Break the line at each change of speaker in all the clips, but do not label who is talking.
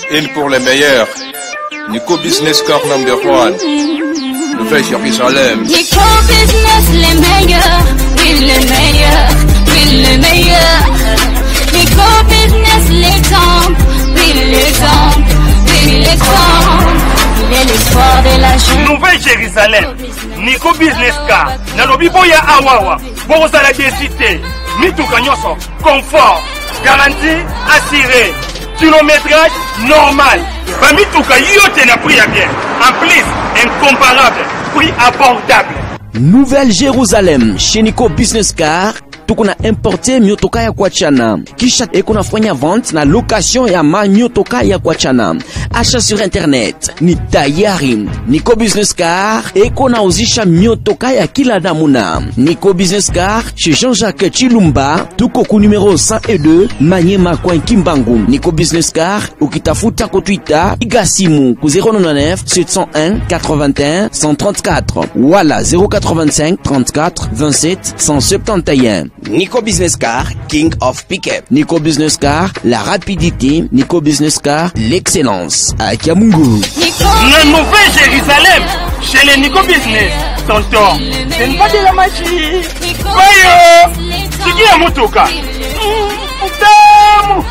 Une pour les meilleurs. Nico Business Car number 1. Nouvelle Jérusalem.
Nico Business les meilleurs. Oui les meilleurs. Oui les meilleurs. Nico Business l'exemple. Oui l'exemple. Oui l'exemple. Il est l'espoir de la jeune.
Nouvelle Jérusalem. Nico Business Car. Nalobi boya awawa. Boza la décité. Mituka nyoso. Confort. Garantie assurée. Kilométrage normal. Bamituka yote na prix à bien. En plus, incomparable. Prix abordable.
Nouvelle Jérusalem. Chez Nico Business Car. Tukuna importe miotoka ya kuachana. Kisha ekuna fanya vente na location ya miotoka ya kuachana. Achat sur internet ni tayari. Nico Business Car ekuna uzisha miotoka ya kila namuna. Nico Business Car chez Jean-Jacques Chilumba. Tuko ku numéro 102 Manyema kwa Kimbangu. Nico Business Car ukitafuta ku Twitter igasimu ku 099 701 81 134 wala 085 34 27 171. Nico Business Car, King of Pickup. Nico Business Car, la rapidité. Nico Business Car, l'excellence. À Kiamungu.
La Nouvelle Jérusalem, chez les Nico Business. Tonton, ce n'est pas de la magie. Voyons, c'est qui a motoka? Putain.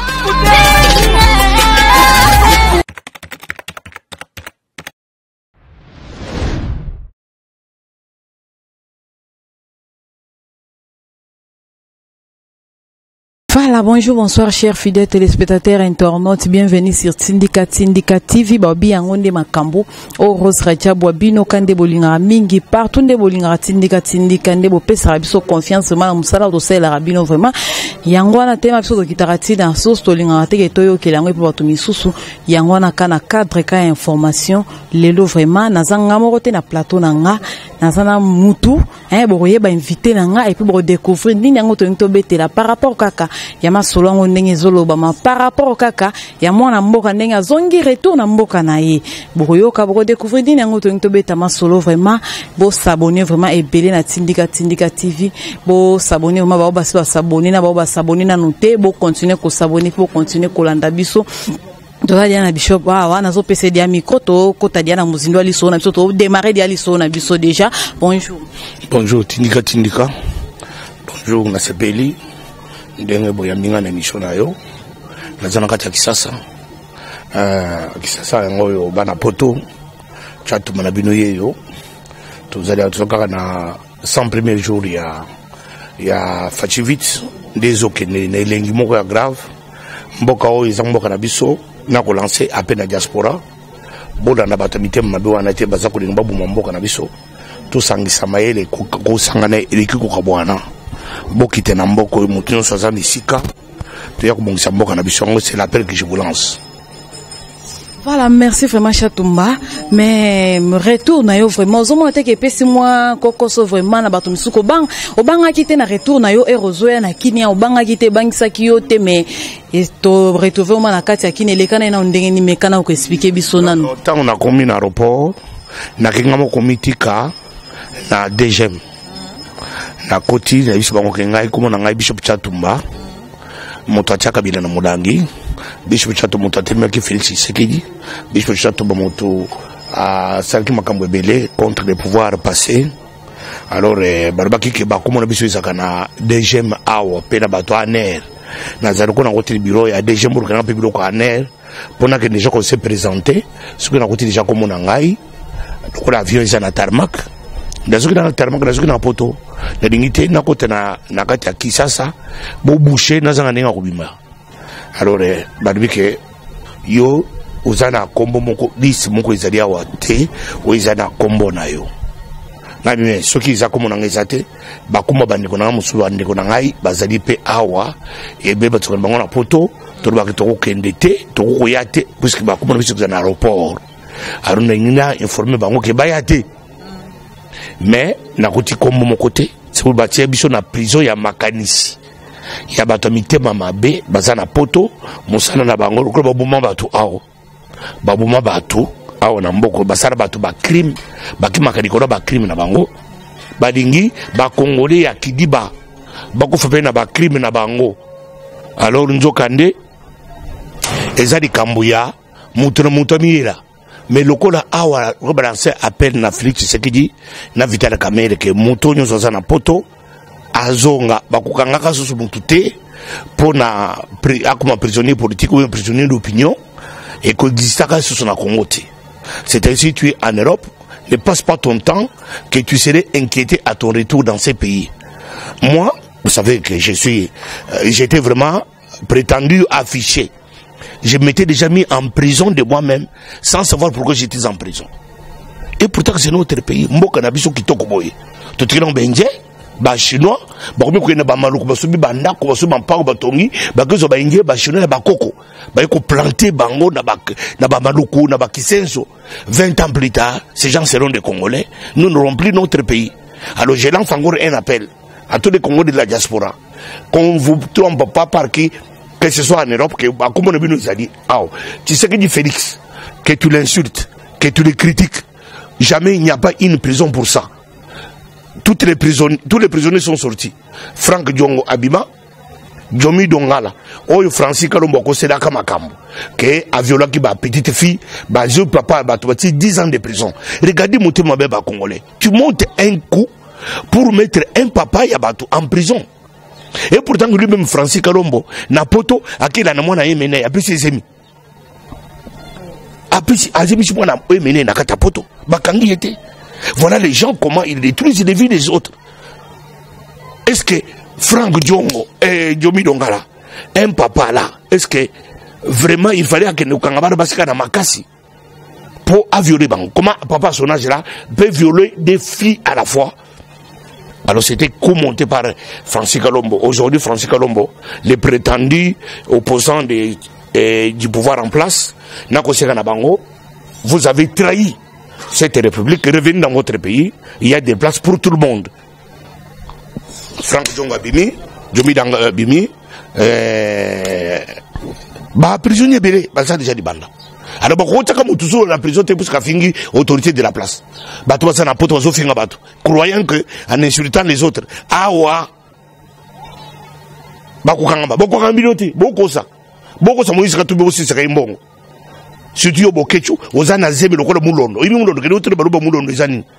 Voilà, bonjour, bonsoir, chers fidèles téléspectateurs, internautes, bienvenue sur Tindika TV, Babi Angonde Makambo, O Rose Raja, Boabino, Kande Bolinga, Mingi, partout de Bolinga, Tindika, Kande Bopé, Sarabiso, confiance, Madame Moussala, Dosé, la Rabino, vraiment, Yangwana, Tema, Biso, Kitarati, dans Sauce, Tolinga, Tege, Toyo, Kelango, Pobatumi, Susu, Yangwana, Kana, cadre, ka information, Lelo, vraiment, Nazanga, Morote, na plateau, Nanga, Nazana, Moutou, Boroye, ba invité, Nanga, et puis, Boro découvrir, Ninyango, Tonito, Betela, par rapport, Kaka, Yama solongo ndenge zolobama par rapport au kaka ya mwana mboka ndenge azongi retour na mboka na ye boyoka boko découvrir dina ngoto ngto beta masolo vraiment bo s'abonner vraiment ebele na Tindika TV bo s'abonner vraiment ba s'abonner na ba s'abonner na noter bo continuer ko s'abonner pour continuer ko landa biso Dola Diana Bishop wana zo pese dia micro to kota Diana muzindo ali so na biso to démarrer dia ali so na biso déjà bonjour
Tindika bonjour na sepeli ndenge boya minga na mission na yo nazana kati ya kisasa yango yo bana poto chatu mana bino yeyo tuzali tuzoka na 100 premier jour ya Fachivit dezoke ne elengi moko ya grave mboka oyo izamboka na biso na ko lancer appel na diaspora boda na batamite mabe wana te baza ko linga babu mboka na biso to sangisa mayele ko sangana eleki ko kabwana Bokite na mboko mutino sazani sika tuya kubongisa mboka na bisongo c'est l'appel que je vous lance.
Voilà, merci vraiment Chatumba, mais me retour na yo vraiment zomo te ke pesi moi kokoso vraiment na bato misuko obanga kite na retour na yo erozoya na kini obanga kite bangisa ki yo te mais to retrouver au na kati ya kini lekana na ndenge ni mekana ko expliquer biso nanu.
Tant on a commis na aéroport na kinga mo komitika na DGM. Na koti na biso bango kengai kuma na ngai Bishop Chatumba moto achaka bila na mudangi Bishop Chatumba moto atemela ki Félix Sekedi Bishop Chatumba moto a salki makambo ebele contre les pouvoirs passés alors balobaki ke bakoma na biso izaka na DGM awa pe na bato aner na zaloko na côté bureau ya DGM pour kana pe bureau ko aner pona que déjà qu'on s'est présenté ce que na côté déjà comme na ngai ko l'avion isa na tarmac ndazoki na tarmac ndazoki na poto na dingité na kota na kati ya Kisasa bo boucher na zanga nenga kubima alors badibike yo uzana kombo moko list moko ezali awa te o izana kombo na yo na bime soki za komo na ngezate bakuma bandiko na musulu bandiko na ngai bazali pe awa ebe batsokana bango na poto to ba kitoko kende te to ko yate puisque bakuma na biso na aéroport aruna ngina informer bango ke bayate mais na kuti kombo moko te c'est pour bâtir biso na prison ya makanisi ya bato mitema mabe bazana poto musana na bango ko babuma bato awo babuma bato awo na mboko basara bato ba crime bakimaka likolo ba crime na bango badingi ba congolais ya kidiba bakufa na ba crime na bango alors nzokande ezali kambuya Moutami là. Mais le coup là, rebalancer appel na Félix Tshisekedi, na Vital Kamerhe que Moutonyo Zazana Poto, Azonga, Bakukanga Kasu Moutute, pour na comme prisonnier politique ou un prisonnier d'opinion, et que Distaka sur son Congo. C'est ainsi tu es en Europe, ne passe pas ton temps que tu serais inquiété à ton retour dans ces pays. Moi, vous savez que j'étais vraiment prétendu affiché. Je m'étais déjà mis en prison de moi-même sans savoir pourquoi j'étais en prison. Et pourtant c'est notre pays. Mboka na biso kitoko boye. To tikina benje ba chinois ba komi ko na ba maluku ba subi ba ndako ba subi ba mpako ba tongi ba kezo ba indie ba chinois ba koko. Ba ko planter bango na ba maluku na ba kisenso. 20 ans plus tard, ces gens seront des Congolais. Nous n'aurons plus notre pays. Alors je lance encore un appel à tous les Congolais de la diaspora. Qu'on vous trompe pas par qui, que ce soit en Europe, que comme on a vu nous a dit, tu sais que dit Félix, que tu l'insultes, que tu le critiques, jamais il n'y a pas une prison pour ça. Tous les prisonniers sont sortis. Franck Diongo Abima, Jomi Dongala, Oyo Francis Kalombo Koseda Kamakambo, que a violé ma petite fille, je papa, 10 ans de prison. Regardez mon témoin congolais. Tu montes un coup pour mettre un papa en prison. Et pourtant lui-même Francis Kalombo na poto akela na mwana yemene a plus ses amis. A plus azemi si mwana yemene na kata poto bakangi était. Voilà les gens comment ils détruisent les vies des autres. Est-ce que Franck Diongo et Diomi Dongala, un papa là, est-ce que vraiment il fallait que nous kangabara basika na makasi pour violer bango? Comment papa son âge là peut violer des filles à la fois? Alors c'était commenté par Francis Kalombo. Aujourd'hui, Francis Kalombo, les prétendus opposants du pouvoir en place, vous avez trahi cette république. Revenez dans votre pays, il y a des places pour tout le monde. Franck Diongo Abimi, Djomi Abimi, prisonnier belé, ça déjà dit banda. Alors, toujours la prison, c'est pour finir autorité de la place. Croyant que, en insultant les autres, awa, bakukanga, beaucoup ça, Moïse Katoubi aussi serait bon. Surtout au Bokechu, aux Anazem, le Kola Moulondo, il y a un autre Balouba Moulondo, les années.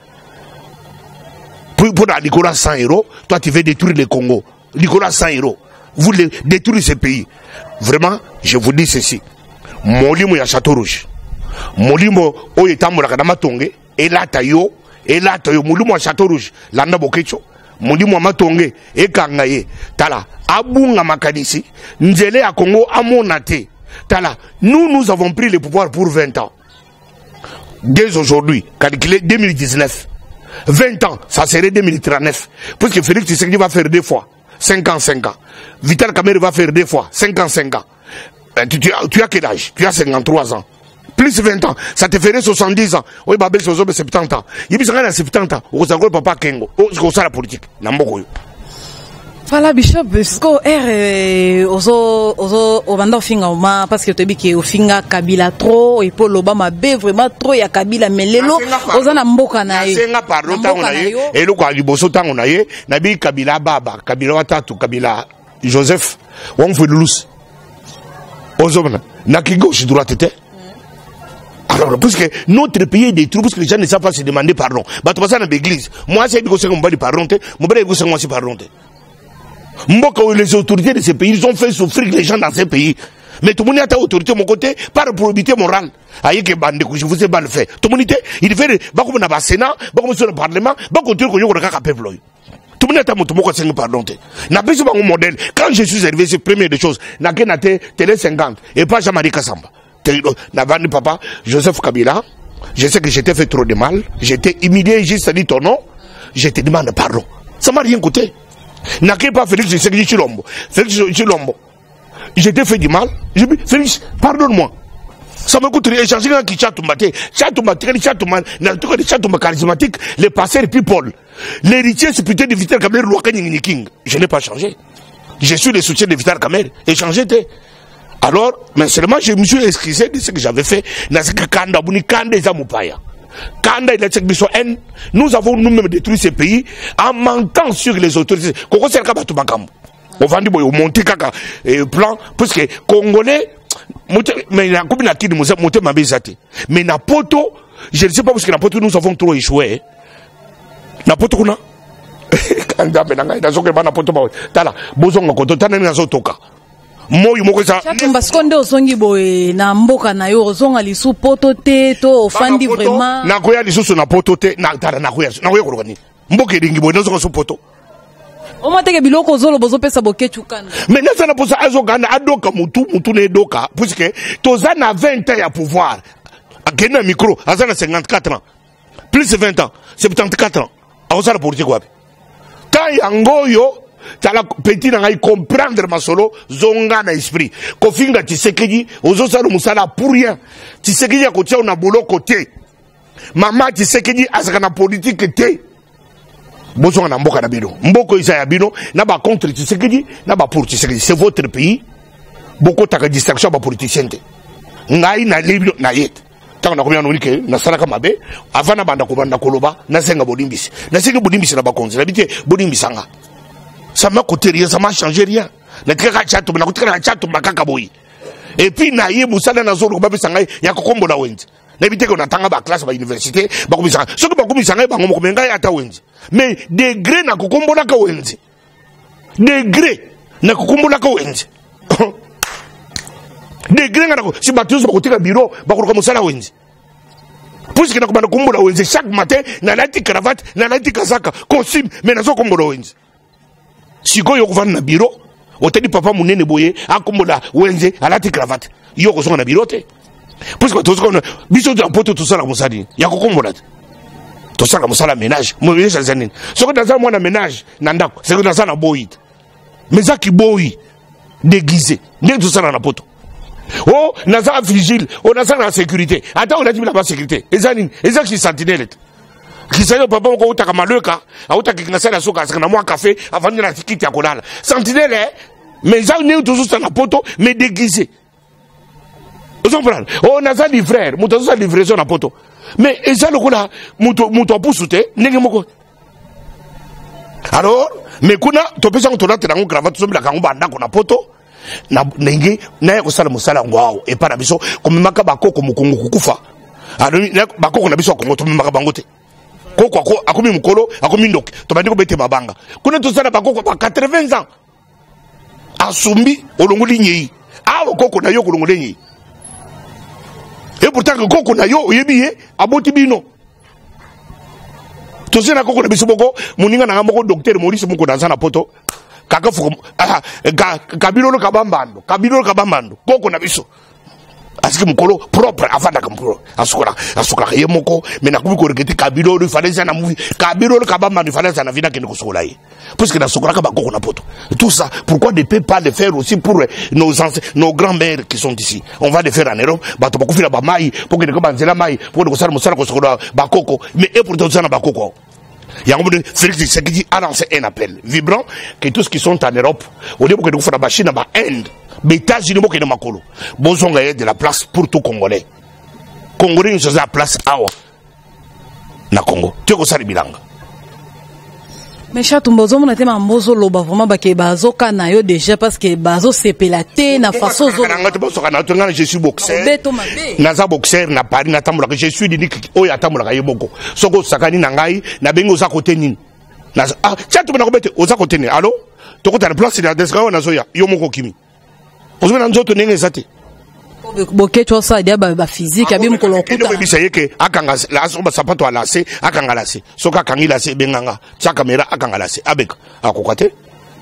Pour Nicolas 100 €, toi tu veux détruire le Congo. Nicolas 100 €, vous détruisez ce pays. Vraiment, je vous dis ceci. Molimo ya Château Rouge, molimo oyo etambolaka na matonge elata yo molimo ya Château Rouge landa Bokecho, molimo ya matonge ekanga ye tala abunga makanisi nzele ya Congo amona te tala. Nous avons pris le pouvoir pour 20 ans. Dès aujourd'hui, calculé 2019, 20 ans, ça serait 2039. Parce que Félix Tshisekedi va faire 2 fois 5 ans. Vital Kamerhe va faire 2 fois 5 ans. Tu as quel âge? Tu as 53 ans. Plus 20 ans. Ça te ferait 70 ans. Oui, Babel, c'est 70 ans. Il y a 70 ans. Vous avez papa Kengo. C'est ça la politique.
Voilà, Bishop, parce que au bando finga oma parce que tu dis que au finga Kabila trop et pour l'Obama B vraiment trop ya Kabila melelo ozana mboka na ye.
Senga pardon tango na ye et le kwa liboso tango na ye na bi Kabila baba Kabila watatu Kabila Joseph on fait lous. Ozomna na ki gauche droite était. Alors parce que notre pays est détruit parce que les gens ne savent pas se demander pardon. Bah tu passes dans l'église. Moi c'est que c'est qu'on va dire pardon te, mon frère que c'est moi aussi pardon te. Mboka les autorités de ces pays, ils ont fait souffrir les gens dans ces pays. Mais tout le monde a ta autorité de mon côté par probité morale. Aïe que bande que je vous ai mal fait. Tout le monde il fait bah comme dans le Sénat, bah comme sur le Parlement, bah continuer qu'on y aura qu'à peuple. Tout le monde a mon mot c'est pardon. N'a pas mon modèle. Quand je suis arrivé, c'est première des choses. N'a qu'un télé 50 et pas Jean-Marie Kassamba. N'a pas papa Joseph Kabila. Je sais que j'étais fait trop de mal. J'étais humilié, juste dit ton nom. Je te demande pardon. Ça m'a rien coûté. N'a pas Félix Chilombo. Félix Chilombo. J'étais fait du mal. Je dis, Félix, pardonne-moi. Ça me coûte rien. J'ai un qui chatouma charismatique, les passeurs people. L'héritier, c'est plutôt de Vital Kamerhe, King. Je n'ai pas changé. Je suis le soutien de Vital Kamerhe. Et changé. Alors, mais seulement, je me suis excusé de ce que j'avais fait. Nous avons nous-mêmes détruit ces pays en mentant sur les autorités. On va dire au monté kaka plan parce que Congolais Mais na kobi na kini moté mabe zate. Mais na poto, je ne sais pas parce que na poto nous avons trop échoué. Na poto kuna. Kanda benanga na soke bana poto ba. Tala, bozonga ko totana na zotoka. Moyo moko sa.
Chatumba skonde osongi boye na mboka na yo ozonga lisu poto te to ofandi vraiment.
Na koya lisusu na poto te na tala na koya ko lokani. Mboka elingi boye nozonga so poto.
O mateke biloko zolo bozo pesa bokechu kana.
Mais nasa na posa azogana adoka mutu ne doka puisque toza na 20 ans ya pouvoir. Akena micro azana 54 ans. Plus de 20 ans, 74 ans. Aosa la politique wapi. Ta yangoyo tala petit na ngai comprendre masolo zonga na esprit. Kofinga Tshisekedi ozosa no musala pour rien. Tshisekedi akotia na boloko te. Mama Tshisekedi azaka na politique te. Bozo na mboka na bino mboko isa ya bino na ba contre Tshisekedi na ba pour Tshisekedi c'est votre pays beaucoup ta distraction ba politicien te ngai na libino na yet tant na combien onike na salaka mabe avant banda ko banda koloba na senga bodimbisi na ba konzi na bité bodimbisanga ça m'a coûté rien ça m'a changé rien na tika chato na kutika chato makaka boyi et puis na ye musala na zolo ba besanga ya kokombola wenzi na bité ko na tanga ba classe ba université ba komisa soki ba komisa ngai ba ngomo ko menga ya ta wenzi. Mais degré na kukumbola ka wenzi. Degré na kukumbola ka wenzi. Degré na ko si batuzo ba kotika bureau ba ko musala wenzi. Puisque na ko ba kukumbola wenzi chaque matin na lati cravate na lati kasaka costume mais na zo kukumbola wenzi. Siko yo kuvana na bureau otedi papa munene boye akumbola wenzi alati cravate. Yo ko zonga na bureau te. Puisque tozo ko biso de poto tout ça la musadi. Ya kukumbola. To sanga musala ménage mo ménage zanini soko dans un mois na ménage nandako c'est que dans ça na boyi mais ça qui boyi déguisé ne tout ça na poto oh na ça vigile on a ça na sécurité attends on a dit la sécurité ezanini eza qui sentinelle qui sait papa ko utaka maleka utaka kinasa na soka na moi café avant de la tikiti ya kolala sentinelle mais ça ne tout ça na poto mais déguisé vous comprenez on a ça livreur muto ça livraison na poto. Mais ça le coup là, muto pour soutenir, n'est-ce pas? Alors, mais kuna, tu peux savoir que tu as un cravate sur la camba na poto, na nengi, na ko sala musala ngwao, et par abiso, comme makabako comme Kongo kufa. Alors, bako qu'on abiso Kongo, tu makabangote. Koko akomi mukolo, akomi ndok, tu vas dire que tu mabanga. Kuna tu sala bako kwa 80 ans. Asumbi, olongoli nyi. Ah, koko na yo kolongoli nyi. Et pourtant que koko na yo yebiye aboti bino to sena koko na bisoboko muninga na ngamo docteur Maurice muko dans na poto kaka fuko kabilo kabambando koko na biso aski mukolo propre afanda kamukolo asukola yemoko mena kubi ko regeti kabilo il fallait ça na movie kabilo kabambando il fallait ça na vina kende ko sokola yi parce que na sokola ka koko na poto tout ça pourquoi ne peut pas le faire aussi pour nos grands-mères qui sont ici on va le faire en Europe bato bakufila ba mai pour que ko banzela mai pour que ko sala musala ko sokola ba koko mais et pour tout ça na ba koko yango de Félix Tshisekedi a lancé un appel vibrant que tous qui sont en Europe au lieu que de faire ba Chine ba Inde États-Unis mo ke na makolo bozonga de la place pour tout Congolais nous sommes à la place awa na Congo tu ko sala bilanga.
Mais Chatumba ozomona te mambozo loba vraiment bake bazoka na yo déjà parce que bazo sepelate na façon zo
je suis boxeur naza boxeur na Paris na tambola je suis unique oya tambola yeboko soko sakani na ngai na bengo za côté nini na ah Chatumba na kobete oza côté ni allo to kota na place na desika na zoya yo moko kimi ozomona nzoto nenge zate
boke tu ça dia ba physique abi mukolo kuta
bisa yeke akanga la soba sapato alase akanga lase soka kangila se benganga cha caméra akanga lase abeka akokwate.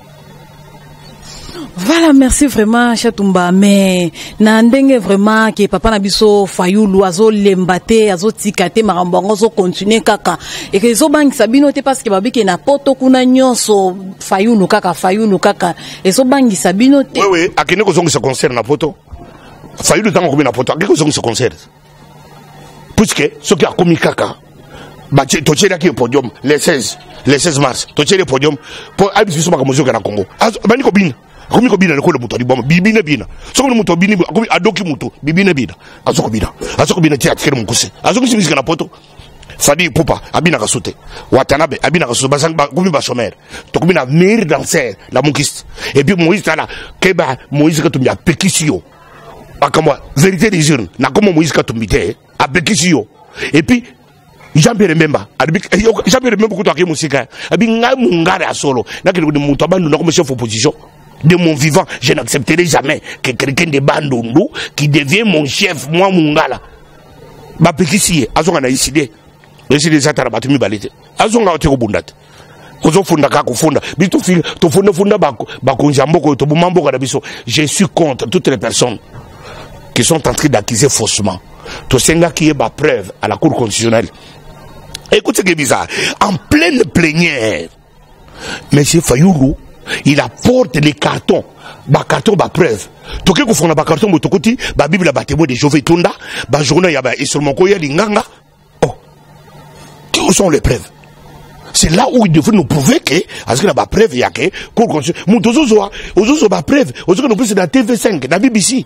Voilà, merci vraiment Chatumba, mais na ndenge vraiment que papa na biso Fayulu azo lembate azo tikate marambo azo continuer kaka et que zo bangi sabino te parce que babiki na poto kuna nyonso Fayulu kaka et zo bangi sabino te
oui akene ko zongi se concert na poto Fayulu tango ko na poto akene ko zongi se concert puisque ce qui a commis kaka ba to tchela ki podium le 16 mars to tchela podium pour abiso ba mozo na Congo bani ko bina akomi ko bina le ko le muto di boma bibina bina soko le muto bini akomi adoki muto bibina bina azoko bina ti atikere mukuse azoko simizika na poto Fadi Poupa abina kasute Watanabe abina kasute basanga komi ba chômeur to komi na meilleur danseur la monkiste et puis Moïse tala keba Moïse ka tumya pekisio Akamba vérité des urnes na comme Moïse Katumbite abekisi yo et puis Jean-Pierre Memba Jean-Pierre Memba ko to ke musika abi nga mungara solo na ke de muto bandu na comme chef opposition de mon vivant je n'accepterai jamais que quelqu'un de Bandundu qui devient mon chef moi mungala ba bekisi azonga na iside eside zatara batumi balete azonga oteko bundate kozo funda ka kufunda bitu fil to funda bakonja mboko to bumamboka na biso. Je suis contre toutes les personnes qui sont en train d'accuser faussement. Tout ça qui est ma preuve à la Cour constitutionnelle. Écoutez ce qui est bizarre. En pleine plénière, M. Fayoulou, il apporte les cartons. Ba carton, ba preuve. Tout ce qu'on a ba carton, ba tokoti, ba Bible, ba témoin de Jové Tunda, ba journée, ya ba instrument koya linganga. Oh. Où sont les preuves? C'est là où il devrait nous prouver que, parce qu'il y a des preuves, il y a que, Cour constitutionnelle. Nous, tous des preuves. Aujourd'hui, nous sommes dans TV5, dans BBC.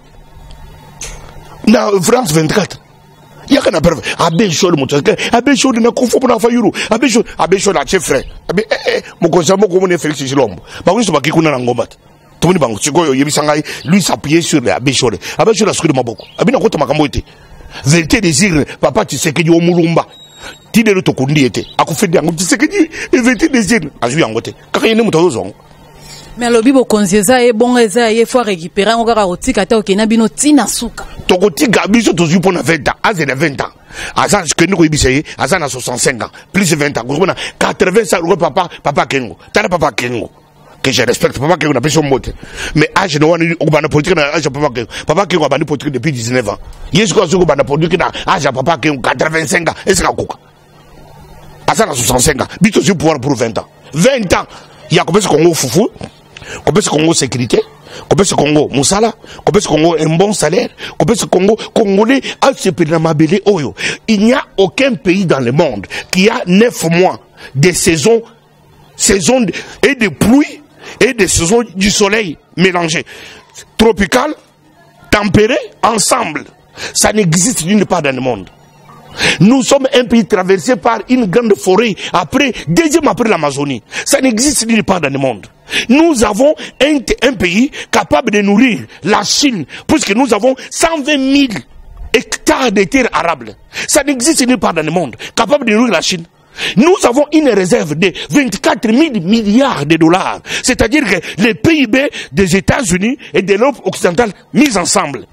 Dans France 24, il y a qu'un preuve. Abbé Chol, mon frère. Abbé Chol, il y a qu'on faut pour Fayulu. Abbé Chol, a chef frère. Mon conseiller, mon Félix Chilombo. Bah oui, c'est pas qui qu'on a en combat. Tout le monde, c'est quoi, lui s'appuyer sur Abbé Chol. Abbé Chol a scrupé ma beaucoup. Abbé n'a pas de makamboité. Vérité des îles, papa, tu sais que du Omulumba. Tu n'es pas conduit été. A coup fait des angles, tu sais que du vérité des îles. A joué en côté. Car il y a une mouton.
Mais le bibo konzeza e bon eza e faut récupérer on ga roti kata okena bino tina suka
to roti ga biso to zupo na 20 ans aze na 20 ans asa que nous ibiseye asa na 65 ans plus de 20 ans ko na 80 ans papa Kengo tala papa Kengo que je respecte papa Kengo na personne mote mais âge no wani okubana politique na âge papa Kengo abani politique depuis 19 ans yesu ko zuko bana politique na âge papa Kengo 85 ans est-ce ka kuka asa na 65 ans bito sur pouvoir pour 20 ans il y a combien de Congo foufou. Combien de Congo sécurité, combien de Congo Moussala, combien de Congo un bon salaire, combien de Congo congolais à ce pays Oyo. Il n'y a aucun pays dans le monde qui a 9 mois de saison et de pluie et de saison du soleil mélangés, tropical, tempéré, ensemble. Ça n'existe nulle part dans le monde. Nous sommes un pays traversé par une grande forêt, deuxième après l'Amazonie. Ça n'existe nulle part dans le monde. Nous avons un pays capable de nourrir la Chine, puisque nous avons 120 000 hectares de terres arables. Ça n'existe nulle part dans le monde, capable de nourrir la Chine. Nous avons une réserve de 24 000 milliards de dollars. C'est-à-dire que les PIB des États-Unis et de l'Europe occidentale mis ensemble,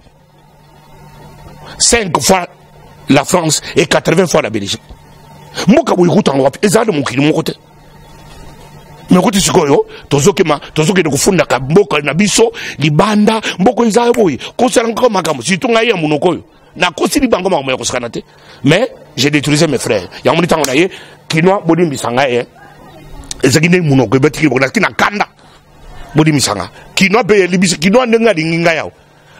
5 fois la France et 80 fois la Belgique. Moka boyikuta ngwapi ezali mukili mokote. Mekote sikoyo tozoke de kufunda ka mboka na biso libanda mboko izayo boy kosala ngoma makambo situnga ya munokoyo na kosi libango makambo ya kosikana te. Mais j'ai détruisé mes frères. Ya moni tango na ye kinwa bodi mbisanga ye. Ezakine munoko betiki bona kina kanda. Bodi misanga. Kinwa be libisi kinwa ndenga dinginga yao.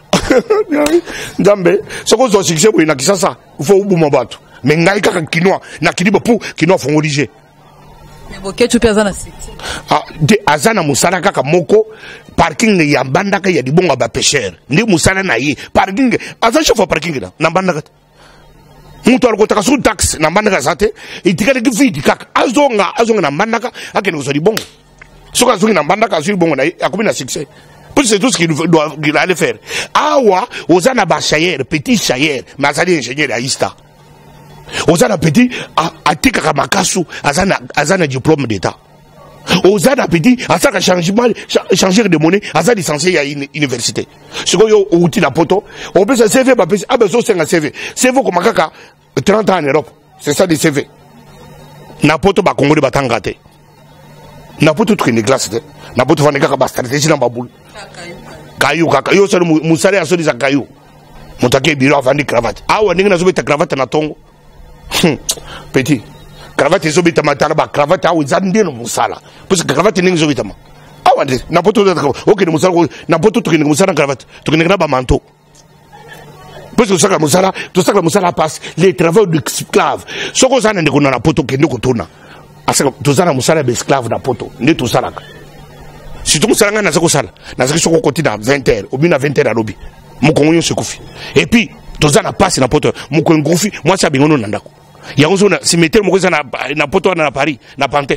Nzambe soko zo sikise boy na kisasa ufo ubuma batu mais ngai kaka kinwa na kilibo pu kinwa fongolije
mais boke tu pesa na city
de azana musala kaka moko parking ya bandaka ya dibonga ba pêcheur ndi musala na yi parking aza chauffeur parking na bandaka mutu alokota su tax na bandaka zate itikale kividi kaka azonga na bandaka akene ko dibonga soka zungi na bandaka azuri bongo na akomi na succès. C'est tout ce qu'il allait faire. Awa, osana ba chayer, petit chayer, mais azali ingénieur à Ista. Osana petit, a tika kamakasu, azana diplôme d'état. Osana petit, azana changer de monnaie, azana licencié à université. Ce qu'on y a outil la poto, on peut se CV, ah ben ça c'est un CV. CV comme kaka, 30 ans en Europe. C'est ça des CV. Na poto ba Congo de batangate. Na poto tout une glace, na poto fa neka ba stratégie na baboule. Kayu kaka yo solo musare asodi za kayu mutake biro avandi cravate awa ninga nazobeta cravate na tongo petit cravate ezobeta matala ba cravate awa zandino musala parce que cravate ninga zobeta ma awa de na poto OK de musala na poto tukini musala cravate tukini na ba manteau parce que ça musala tout ça musala passe les travaux d'esclave soko sana ndiko na poto kende ko tona asa tout ça musala be esclave na poto ndi tout ça. Si tu as un sala, na côté dans 20h, ou bien à 20h à l'obby. Mon congo se koufi. Et puis, tu as passe na poto, mon congo moi ça bingono nandako. Il y a un zone, si mettez mon na poto na Paris, na Panté.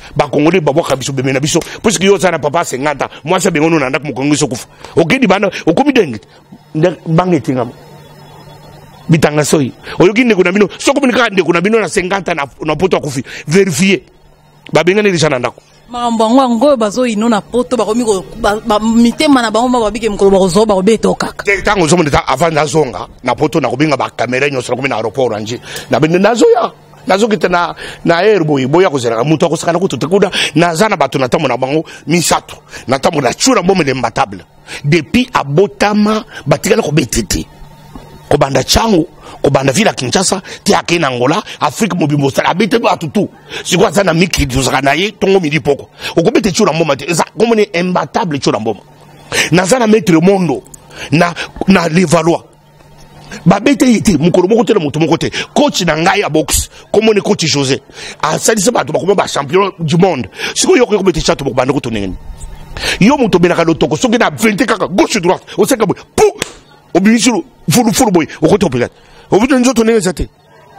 ba congolais ba boka biso bemena biso parce que yo za na papa 50 moi ça bengono na ndako mokongo so kufa okedi bana okomi dengi bangeti ngam bitanga soyi oyoki ndeko na bino soko binika ndeko na bino na 50 na poto akufi vérifier ba bengane déjà na ndako
mambo ngo bazo ino na poto ba komi ko mitema na bango ba bike mkolo ba kozo ba beto kaka
tango zo moneta avant na zonga na poto na kobinga ba camera nyoso komi na aéroport anje na bende nazoya nazokita na airboy boya kozela mutu akosaka na kutukuda na zana bato na tambo na bango misato na tambo na chura mbome de mbatable depuis abotama batikala ko betete ko banda changu ko banda vila Kinshasa ti akena Angola Afrique mobimbo sala bete ba tutu sikwa sana miki tuzaka na ye tongo midi poko okobete chura mboma te za komone imbatable chura mboma na zana maître mondo na les Valois babete yiti mukoro moko te na mutu moko te coach na ngai ya box comme on coach José a salisa bato bakoma ba champion du monde siko yoko ko bete chato bokubanda ko tonengeni yo mutu benaka lotoko soki na 20 kaka gauche droite o seka boy pou obisuru fulu boy o ko topela o buto nzoto nengeza te.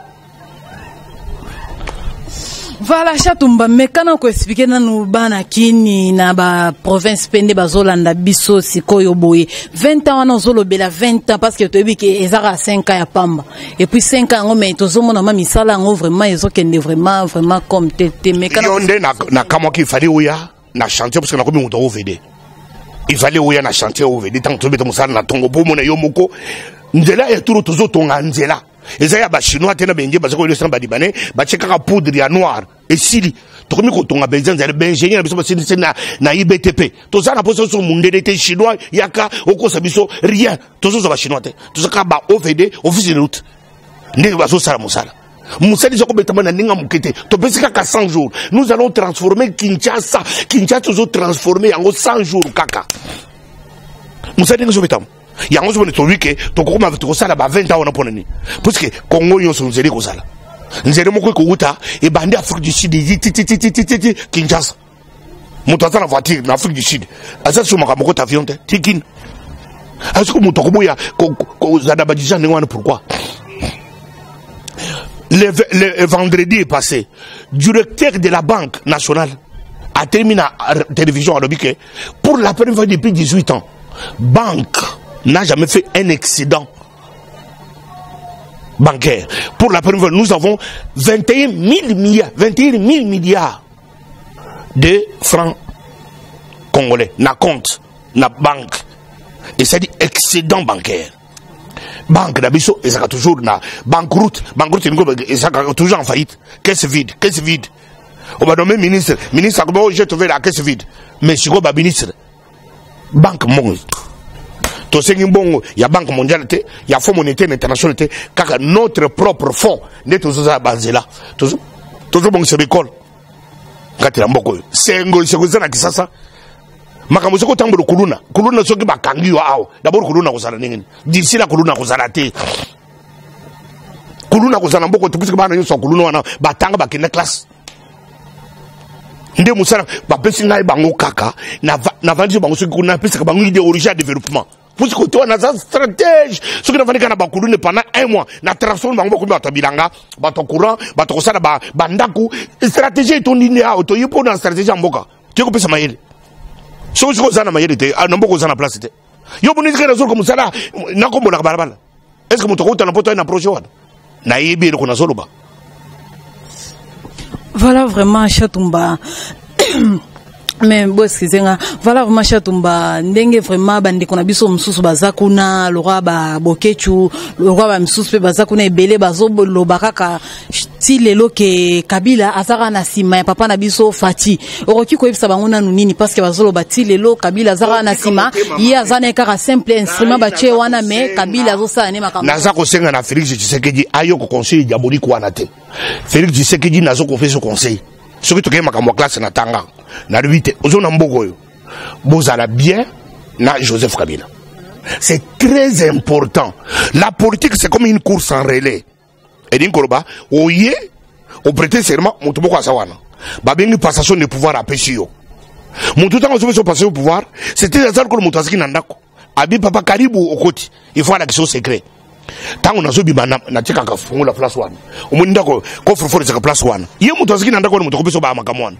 Voilà Chatumba mekana ko expliquer na bana kini na ba province pende bazolanda biso sikoyo boye 20 ans na zolobela 20 ans parce que to bi ke ezara 5 ans ya pamba et puis 5 ans ngome tozomona ma misala ngo vraiment ezokende vraiment comme te mekana
yonde na kama ki fali oya na chantier parce que na komi muto ovd il fallait oya na chantier ovd tant to beta musala na tongo po mona yo moko nzela ya turo tozo tonga nzela ezaya ba chinois tena benje bazako le samba libanais ba cheka poudre ya noir et sili to komi ko tonga benzen za ben ingénieur biso basili na IBTP to za na poso so mundele te chinois yaka okosa biso rien tozo za ba chinois te to saka ba OVD office de route ndenge bazo sala musala musali zoko betama na ninga mukete to pesika ka 100 jours nous allons transformer Kinshasa zo transformer en 100 jours kaka musali ngo betama yango zo to wike to kokoma to sala ba 20 ans na ponani parce que Congo yo so nzeli ko sala nzeli moko ko uta e bande Afrique du Sud Kinshasa muto atana voiture na Afrique du Sud asa so makamo ko avion te tikin asko muto ko boya ko zada badija ngwana pourquoi le vendredi passé directeur de la Banque nationale a terminé à télévision à l'obike pour la première fois depuis 18 ans banque n'a jamais fait un excédent bancaire. Pour la première fois, nous avons 21 000 milliards de francs congolais. Na compte, na banque. Et ça dit excédent bancaire. Banque d'Abisso, et ça a toujours na banqueroute, et ça a toujours en faillite. Caisse vide. On va nommer ministre, j'ai trouvé la caisse vide. Mais si on va ministre, banque mondiale. To sengi bongo ya banque mondiale te ya fonds monétaire international te kaka notre propre fonds ne tozoza banzela tozo bongo se bikol ngati la mboko sengo na kisasa makambo soko tambo kuluna soki bakangi yo awo d'abord kuluna kozala ningeni d'ici la kuluna kozala te kuluna kozala mboko to puisque bana yo so kuluna wana batanga bakina classe nde musala ba pesi ngai bango kaka na vandi bango soki kuna pesi ka bango idée origine développement. Pour ce que tu as une stratégie, ce que tu as fait pendant un mois, na transforme bango ko bato bilanga, bato courant, bato kosala bandaku, stratégie ton linéa, auto yepo na stratégie mboka. Tu ko pesa mayele. So ko zana mayele te, na mboko zana place te. Yo boni zikera zo ko musala na ko mbola balabala. Est-ce que mutoko ta na poto na projet wana? Na yebi ko na soloba.
Voilà vraiment Chatumba. Mais bon excusez-moi voilà vraiment Chatumba ndenge vraiment bande kona biso msusu bazakuna le roi ba bokechu le roi ba msusu pe bazakuna ebele bazo lobaka ka ti lelo ke Kabila azaka na sima ya papa na biso Fati oroki ko ebisa bango nanu nini parce que bazolo ba ti lelo Kabila azaka na sima ye azana ka simple instrument ba che wana mais Kabila azosala ne makambo
naza ko senga na Félix Tshisekedi ayo ko conseil diabolique wana te Félix Tshisekedi nazo ko fait ce conseil ce que tu gagnes makambo classe na tanga na ruite ozona mboko yo bozala bien na Joseph Kabila. C'est très important. La politique c'est comme une course en relais. Et din koroba oye au prêter serment mutu boko asawana ba bengi passation de pouvoir à pesio mutu tango so passer au pouvoir c'était azar ko mutu asiki na ndako abi papa karibu okoti il faut la question secret tango nazo bima na tika ka fungu la place wana omuni ndako ko fofore se ka place wana ye mutu asiki na ndako mutu ko peso ba makamwana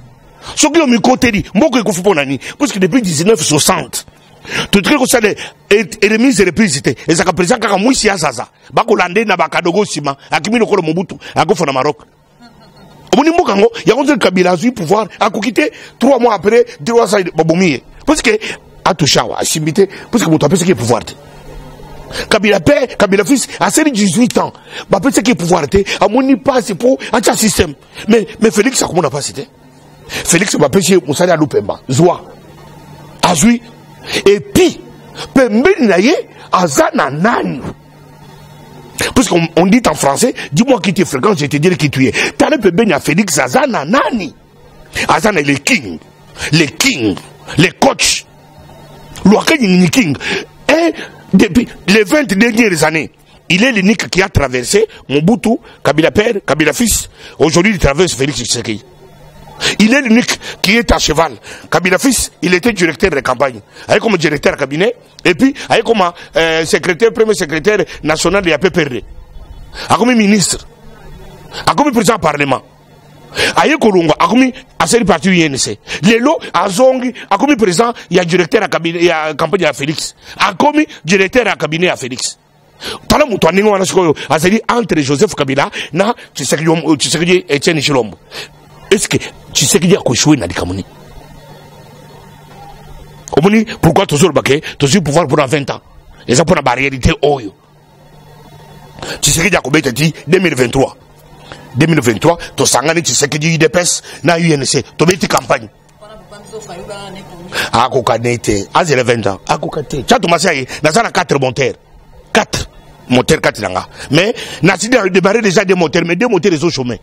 Ce qui est au côté dit, Mboko est confus pour Nani, parce que depuis 1960, tout ce que ça est remis et reprisité, et ça a président Kakamouissi à Zaza, Bakolande na Bakadogo Sima, Akimi no Kolo Mobutu, à Gofona Maroc. Au niveau Kango, il y a un Kabila a eu pouvoir, a quitté 3 mois après, 3 ans de Baboumie. Parce que, à Touchawa, à Simité, parce que vous tapez ce qui est pouvoir. Kabila père, Kabila fils, à 18 ans, bah peut-être ce qui est pouvoir, à mon n'y passe pour un système. Mais Félix, ça comment on a pas cité? Félix m'a pêché Moussala Loupemba, Zoua, Azui, et puis, Pembe Naye, Azana Nani. Parce qu'on dit en français, dis-moi qui tu es fréquent, je vais te dire qui tu es. T'as le Pembe Naye Félix Azana Nani. Azana est le king, les coachs, le king. Et depuis les 20 dernières années, il est l'unique qui a traversé Mobutu, Kabila père, Kabila fils. Aujourd'hui, il traverse Félix Tshisekedi. Il est l'unique qui est à cheval. Kabila fils, il était directeur de campagne. Avec comme directeur de cabinet, et puis avec comme premier secrétaire national de la PPRD. Comme ministre. Comme président du Parlement. Avec Kolonga, comme à parti UNC. Lelo, à Zongi, comme président, il y a directeur de cabinet, il y a campagne à Félix. Comme directeur de cabinet à Félix. Tala Moutouaningo, on a dit entre Joseph Kabila, na Tshisekedi Etienne Chilombo. Est-ce que tu sais qu'il y a quoi jouer dans les Camerounais? Pourquoi toujours toujours pouvoir pour 20 ans? Et ça pour la barrière de Oyo. Tu sais qu'il y a combien dit 2023. 2023, tu sais qu'il tu sais qu'il y a UDPS, na UNC, tu mets campagne. Ah, Kokanete, ah, c'est 20 ans. Ah, Kokate. Tu as commencé à 4 moteurs. 4 moteurs, 4 langas. Mais, Nassi a démarré déjà des moteurs, mais 2 moteurs sont au chemin.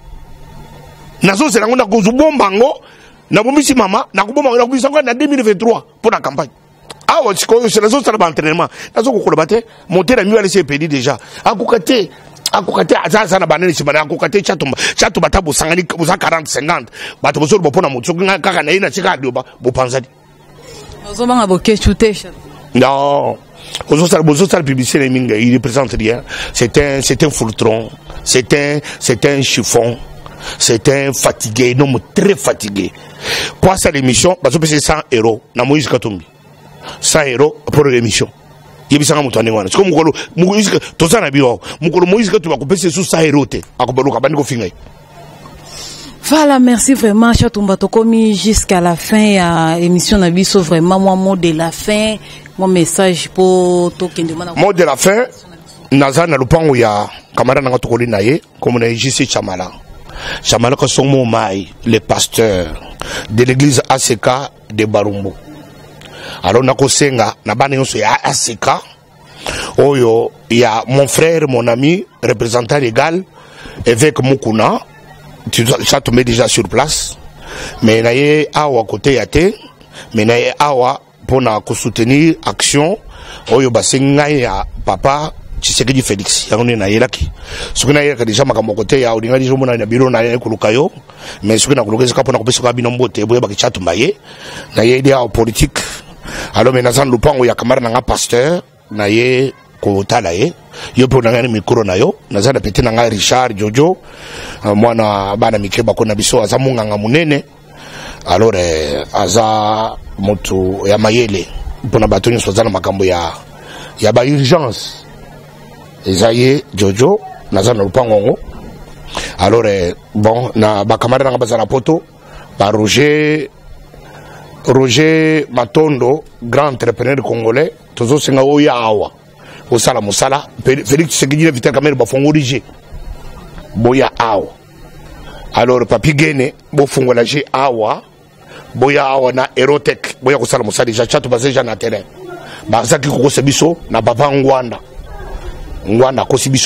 Nazo c'est la gonda kozubon bango na bomisi mama na kuboma na kubisa na 2023 pour la campagne. Ah ouais, c'est la zone de l'entraînement. Nazo ko kolobate monter la mieux aller c'est pédi déjà. Akukate aza na banene simana akukate chatumba tabu sangani buza 40 50. Bato bosoro bopona mutso kaka na ina chika dioba bopanzadi.
Nazo banga boke chuté.
Non. Bozo sal publicité minga, il représente rien. C'est un foultron, c'est un chiffon. C'est un fatigué, un homme très fatigué. Pour cette émission, je vais 100 €. Na Moïse Katumbi. 100 € pour l'émission. Il y a un peu de temps. Comme Moïse Katumbi a coupé sous 100 €.
Voilà, merci vraiment, Chatumba Tokomi, jusqu'à la fin à l'émission Nabiso. Vraiment, mon mot de la fin, mon message pour Tokendemana.
Mot de la fin, Nazana Lupango ya camarade Nangatokoli Naye, comme on a JC Chamala. Chamala Kosomo Mai, le pasteur de l'église ACK de Barumbo. Alors, Nakosenga, Nabane Yosu ya ACK. Oyo, il y a mon frère, mon ami, représentant légal, évêque Mukuna. Ça te met déjà sur place. Mais naye awa côté yate. Mais naye awa pour na soutenir action. Oyo basenga ya papa. Tshisekedi Félix yango na yelaki soki na yeka déjà makambo côté ya olinga lizo mona na biro na ye kulukayo mais soki na kulukeza kapona ko pesa bino mbote boye bakichatu mbaye na ye dia politique alors mais nazan lupango ya kamara na pasteur na ye ko tala ye yo po na ngani mikoro na yo nazana pete na nga Richard Jojo mwana bana mikeba ko na biso azamunga nga munene alors aza moto ya mayele pona batoni sozana makambo ya ba urgence Esaïe Jojo nazana lupango alors bon na ba camarade na bazana poto ba Roger Matondo grand entrepreneur congolais tozo senga oya awa osala musala Félix Tshisekedi vita kamera ba fongolije boya awa alors papi gene bo fongola je awa boya awa na Erotech boya kosala musala déjà chato bazeja na terrain ba zaki ko sebiso na papa Ngwanda kosibiso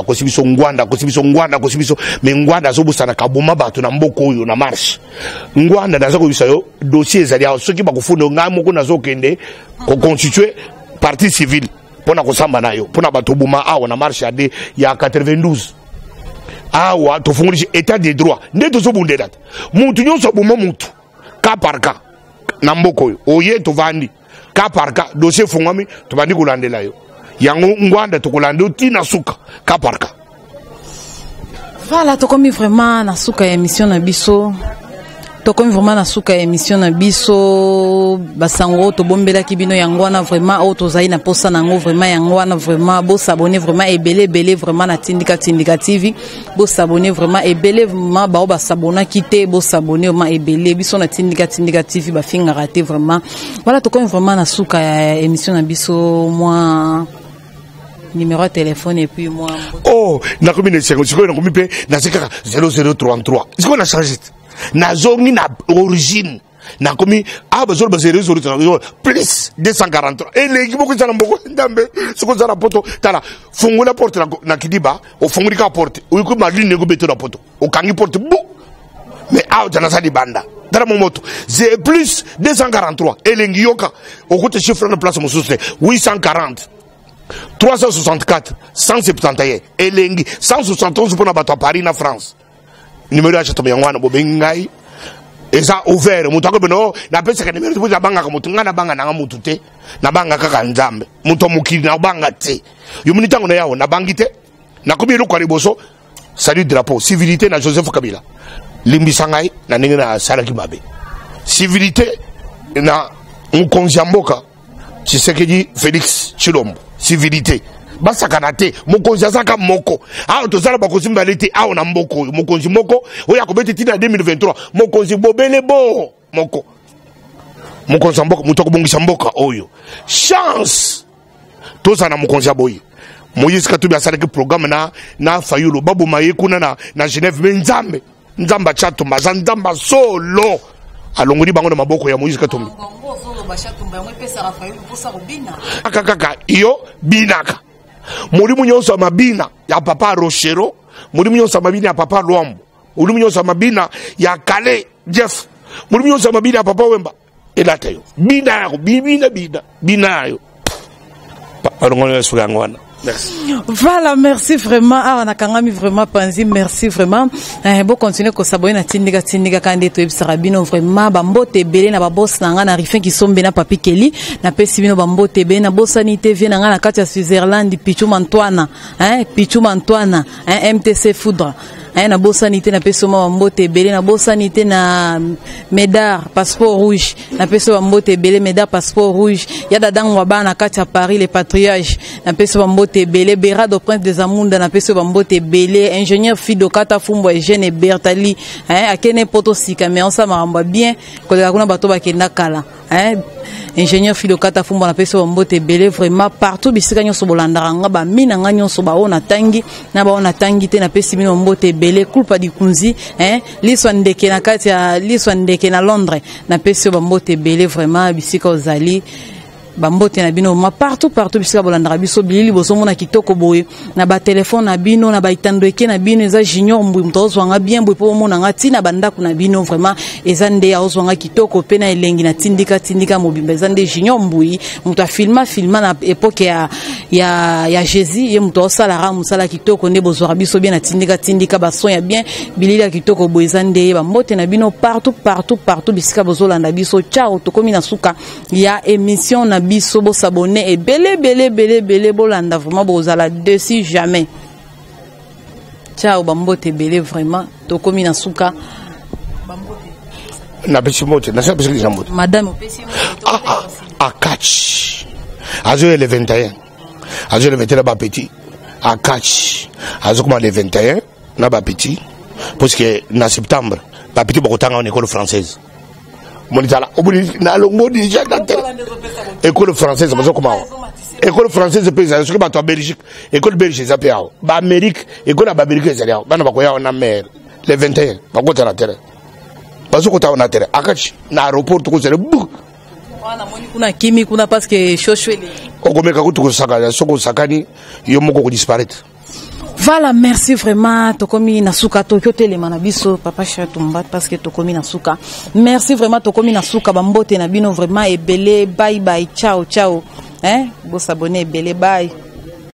mais Ngwanda zobusana kabuma bato na mboko oyo na marche Ngwanda naza ko bisayo dossier ezali aho soki bakufunda ngamoko nazokende ko constituer partie civile pona kosamba nayo pona bato buma aho na marche ya 92 awa to funguli état de droit ndeto zobunde date muntu nyonso buma mutu ka parka na mboko oyo oye to vandi ka parka dossier fungami to bandi kulandela yo yango Ngwanda tokolande tina suka kaparka.
Voilà, tokomi vraiment na suka ya émission na biso tokomi vraiment na suka émission na biso basango to bombela ki bino yangwana vraiment o to zaina posa nango vraiment yangwana vraiment bo s'abonner vraiment ebele vraiment na Tindika TV bo s'abonner vraiment ebele vraiment ba s'abonner kité bo s'abonner vraiment ebele biso na Tindika TV ba finga raté vraiment voilà tokomi vraiment na suka émission na biso moi numéro de téléphone et puis moi
oh na combien de secondes na combien pe na 0033 est-ce qu'on a changé na zone na origine na komi besoin de 0033 plus 243 et les qui beaucoup ça mboko ndambe ce que ça la poto tala fungula porte na kidiba o funguli ka porte o ko ma ligne go beto na poto o kangi porte bu mais tana sa di banda dara mo moto c'est plus 243 et les yoka o ko te chiffre na place mo souste 840 364 171 et les 171 pour na bato à Paris na France. Numéro acha tobe yangwana bobengai eza ouvert mutu akobe na pesa ka numéro tuza banga ka mutu ngana banga na mutu te na banga kaka nzambe mutu mukili na banga te yomuni tango na yawo na bangite na kobi lo kwa liboso salut drapeau civilité na Joseph Kabila limbisa ngai na ndenge na salaki mabe civilité na Nkonziamboka Tshisekedi Félix Tshilombo civilité basakana te mokonzi azaka moko tozala bakonzi mbalete na mboko mokonzi moko oyo akobete tina 2023 mokonzi bobele bo moko mokonzi mboka mutu akobongisa mboka oyo chance tozala na mokonzi aboyi Moïse Katumbi asalaki programme na fayulu babu maye kuna na Genève me nzamba chato mazandamba solo alongoli bango na maboko ya Moïse Katumbi kaka iyo binaka Mulimu nyonso mabina ya papa Rochero, mulimu nyonso mabina ya papa Luambo, mulimu nyonso mabina ya Kale Jeff, mulimu nyonso mabina ya papa Wemba. Elatayo. Bina yako, bina yo. Merci.
Voilà, merci vraiment. On a quand même vraiment pensé, merci vraiment. Bon, continuer qu'on s'abonne à Tindika Kande to Sarabino vraiment. Bambo tebele na babos na na rifin qui sont bena papi Kelly na pesibino bambo tebele na bosanité vient na katia Switzerland Pichum Antoine, Pichum Antoine, MTC Foudre. Na bosanité na peso bambo tebele na bosanité na Médard passeport rouge na peso bambo tebele Médard passeport rouge. Yada dang waba na katia Paris les patriages na peso bambo tebele Berado Prince des Amunda na peso bambo tebele ingénieur Fido Kata Fumbo Eugène Bertali akene potosika mais on sa maramba bien ko la kuna bato ba kenda kala ingénieur Fido Kata Fumbo na peso bambo tebele vraiment partout bisika nyonso bolandaranga ba mina nga nyonso ba ona tangi na ba ona tangi te na pesi bino bambo tebele kulpa di kunzi liswa ndeke na kati ya liswa ndeke na Londres na peso bambo tebele vraiment bisika ozali bambote na bino ma partout bisika bolandaka biso bilili bozomona kitoko boye na ba téléphone na bino na ba itando eke na bino eza junior mbu mtozwanga bien boye po mona ngati na bandako na bino vraiment eza nde ya ozwanga kitoko pe na elengi na tindika mobimba eza nde junior mbu mtu afilma na époque ya Jésus ye mtu osala musala kitoko nde bozwaka biso bien na tindika bason ya bien bilili ya kitoko boye eza nde bambote na bino partout bisika bozolanda biso ciao tokomi na suka ya émission na biso bo s'abonner et belé bolanda vraiment bozala dessus jamais ciao bambote belé vraiment tokomi na suka bambote
na besimote na sa besiki jambote
madame opesimote
catch azo le 21 azo le 21 ba petit a catch azo comme le 21 na ba petit parce que na septembre ba petit bokotanga en école française monitala obuli na longo déjà dans école française parce que comment école française pays ce que bato Belgique école belgique ça payao ba Amérique école ba Amérique ça bana ba koya na mer le 21 ba kota na terrain parce que ta na terrain akachi na aéroport ko c'est le bou
wana moni kuna kimi kuna parce que chochwele
okomeka kutuko sakana soko sakani yo moko ko disparaître.
Voilà, merci vraiment. Tokomi Nasuka, Tokyo Telema na biso, papa Chatumba, parce que Tokomi Nasuka. Merci vraiment, Tokomi Nasuka, bambote na bino vraiment, et belé, bye bye, ciao. Bo s'abonner, belé, bye.